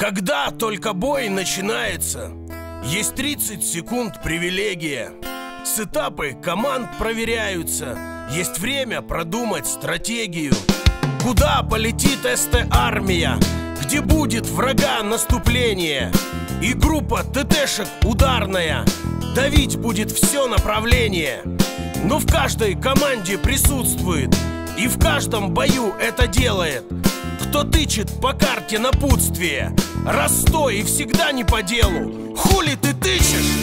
Когда только бой начинается, есть 30 секунд привилегия. Сетапы команд проверяются, есть время продумать стратегию. Куда полетит СТ-армия, где будет врага наступление, и группа ТТшек ударная давить будет все направление. Но в каждой команде присутствует и в каждом бою это делает кто тычет по карте напутствие, раз сто и всегда не по делу. Хули ты тычешь?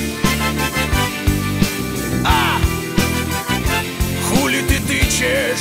Хули ты тычешь?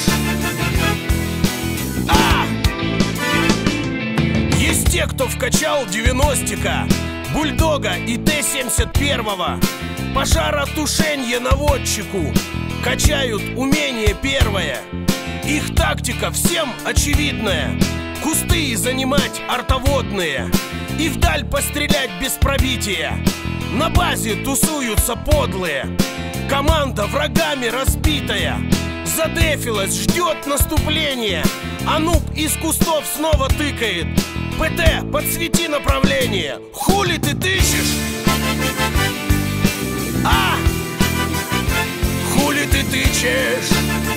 Есть те, кто вкачал 90-ка, бульдога и Т-71, пожаротушенье наводчику, качают умение первое. Их тактика всем очевидная: кусты занимать артоводные и вдаль пострелять без пробития. На базе тусуются подлые, команда врагами разбитая, задефилась, ждет наступления, а нуб из кустов снова тыкает. ПТ, подсвети направление. Хули ты тычешь? Хули ты тычешь?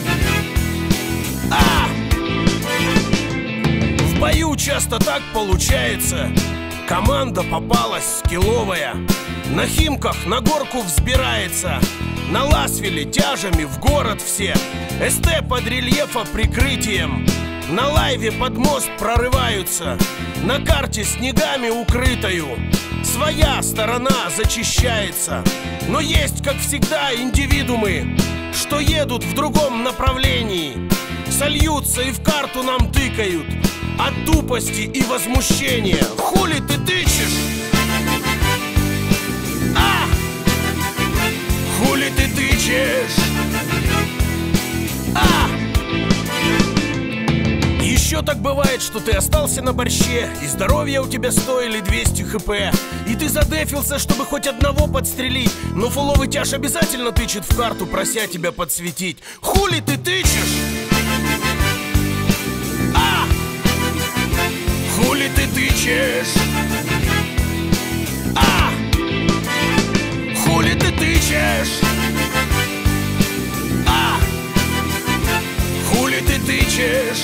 В бою часто так получается, команда попалась скилловая. На Химках на горку взбирается, на Ласвеле тяжами в город все. СТ под рельефа прикрытием, на лайве под мост прорываются, на карте снегами укрытою своя сторона зачищается. Но есть, как всегда, индивидуумы, что едут в другом направлении, сольются и в карту нам тыкают от тупости и возмущения. Хули ты тычешь? Хули ты тычешь? Еще так бывает, что ты остался на борще, и здоровье у тебя стоили 200 хп, и ты задефился, чтобы хоть одного подстрелить, но фуловый тяж обязательно тычет в карту, прося тебя подсветить. Хули ты тычешь? Хули ты тычешь? Хули ты тычешь? Хули ты тычешь?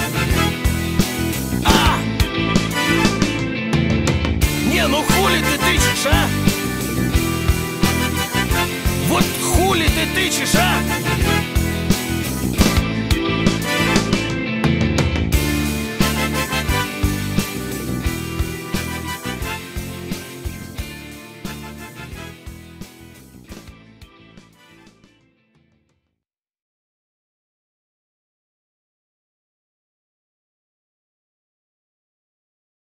Не, ну хули ты тычешь, Вот хули ты тычешь,